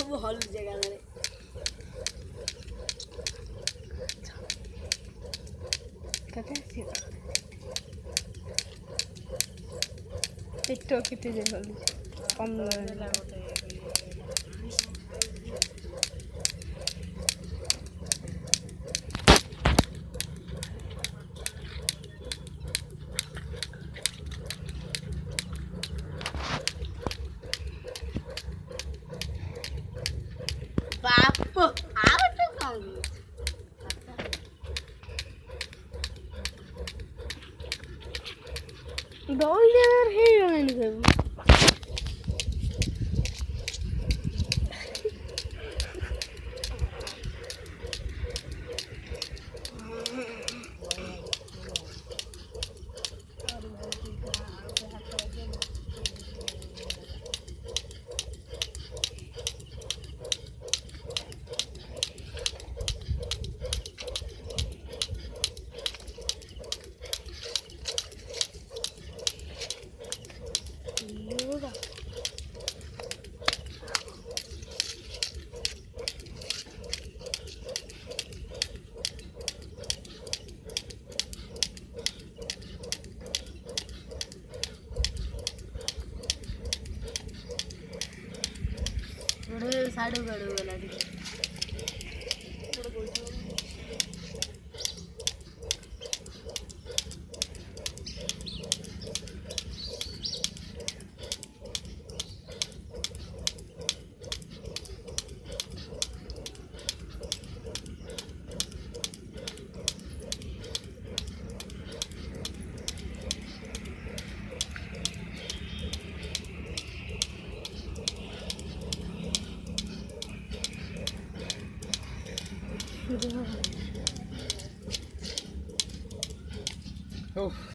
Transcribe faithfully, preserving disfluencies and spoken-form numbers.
ସବୁ ହଲୁ ଜାଗାରେ କେତେ ପେଟ କେତେ ଯେ ହଲୁଛି କମ୍ ଦେଲା ଗୋଟେ ବାପ ଆଉ ତ କଣ ଦଉଡ଼ି ଜାଗାରେ ହେଇଗଲାଣି ସବୁ साड़ू गाड़ू वाला Oh.